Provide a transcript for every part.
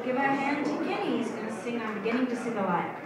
give a hand to Kenny. He's going to sing I'm Beginning to See the Light.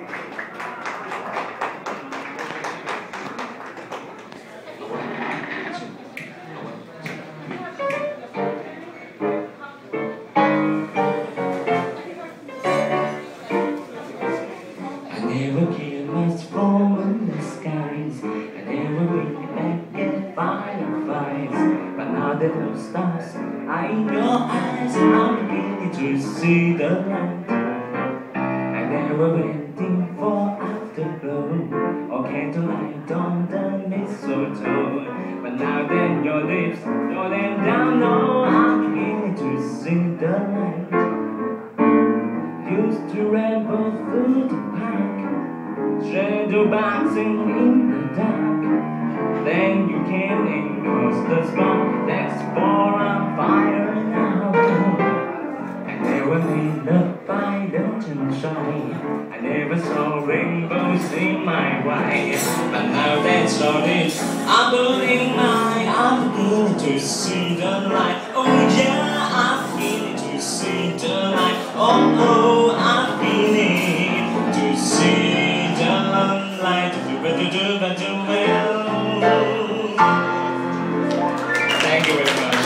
I never care much for the skies. I never really back at fireflies. But now that those stars are in your eyes, I'm beginning to see the light. I never waiting for afterglow or candlelight on the mistletoe. But now that your lips know them down low, I'm beginning to see the light. Used to ramble through the park, shadow boxing in the dark. Then you came and caused the spark that's for a fire now. I never made up by the sunshine. I never saw rainbows in my way. But now that's all it is, I'm burning mine. I'm beginning to see the light. Oh yeah, I'm beginning to see the light. Oh, I'm beginning to see the light. Thank you very much.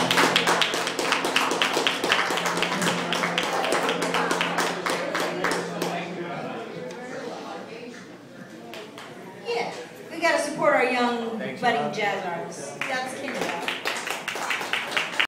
Yeah, we got to support our young budding jazz artists. That's Kenny.